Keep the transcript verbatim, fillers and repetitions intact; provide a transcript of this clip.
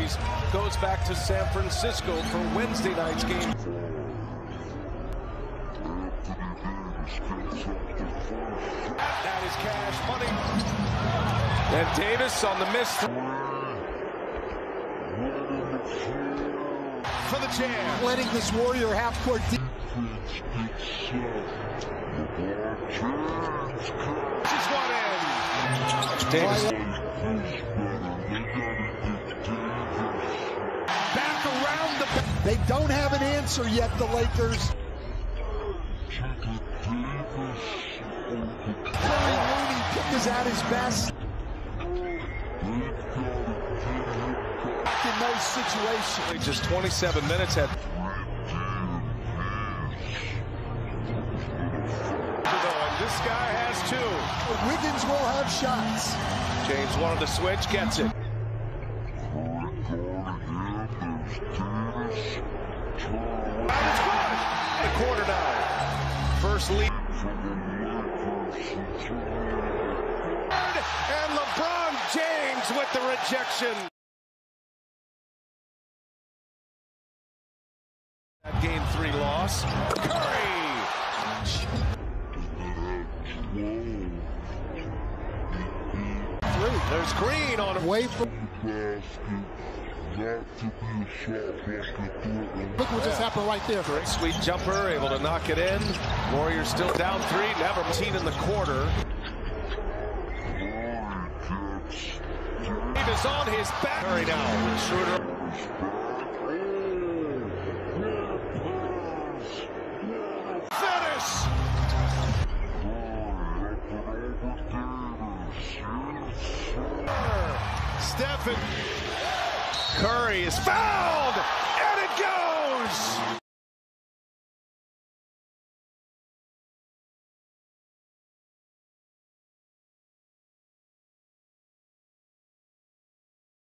series goes back to San Francisco for Wednesday night's game. That is Cash Money. And Davis on the miss. For the jam. Letting this Warrior half-court deep. Just one in. Davis. Back around the... They don't have an answer yet, the Lakers. Curry Looney is at his best. In those situations. Just twenty-seven minutes at... This guy has two. Wiggins will have shots. James wanted to switch, gets it. And it's good. The quarter now. First lead. And LeBron James with the rejection. That game three loss. Curry. There's Green on him. Wait for. Look what just happened right there. Great sweet jumper, able to knock it in. Warriors still down three, never seen in the quarter. Davis on his back. Curry now. Schroeder. Finish. Stephen Curry is fouled, and it goes!